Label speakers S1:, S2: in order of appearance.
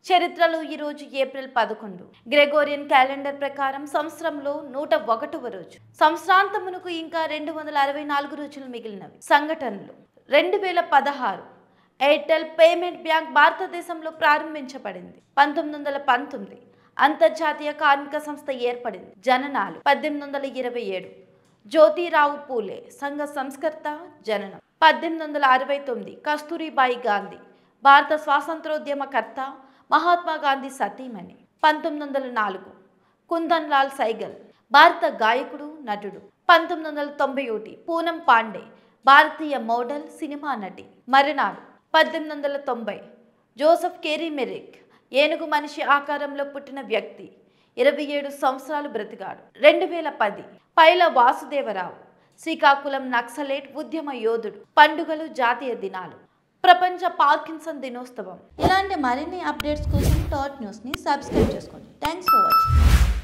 S1: చరిత్రలో ఈ రోజు ఏప్రిల్ 11 గ్రెగోరియన్ క్యాలెండర్ ప్రకారం సంవత్సరంలో 101వ రోజు. సంవత్సరాంతమునకు ఇంకా 264 రోజులు మిగిలినవి. సంఘటనలు 2016 ఎయిర్టెల్ పేమెంట్ బ్యాంక్ భారతదేశంలో ప్రారంభించబడింది. 1919 అంతర్జాతీయ కార్మిక సంస్థ ఏర్పడింది. జననాలు 1827 జ్యోతిరావు పూలే సంఘ సంస్కర్త జననం. 1869 కస్తూరిబాయి గాంధీ భారత స్వాతంత్రోద్యమకర్త, మహాత్మా గాంధీ సతీమణి. 1904 కుందన్ లాల్ సైగల్ భారత గాయకుడు, నటుడు. 1991 పూనం పాండే భారతీయ మోడల్, సినిమా నటి. మరణాలు 1890 జోసెఫ్ కేరీ మెరిక్ ఏనుగు మనిషి ఆకారంలో పుట్టిన వ్యక్తి, 27 సంవత్సరాలు బ్రతికాడు. 2010 పైల వాసుదేవరావు శ్రీకాకుళం నక్సలైట్ ఉద్యమ యోధుడు. పండుగలు, జాతీయ దినాలు. ప్రపంచ పార్కిన్సన్ దినోత్సవం. ఇలాంటి మరిన్ని అప్డేట్స్ కోసం టాట్ న్యూస్ని సబ్స్క్రైబ్ చేసుకోండి. Thanks for watching.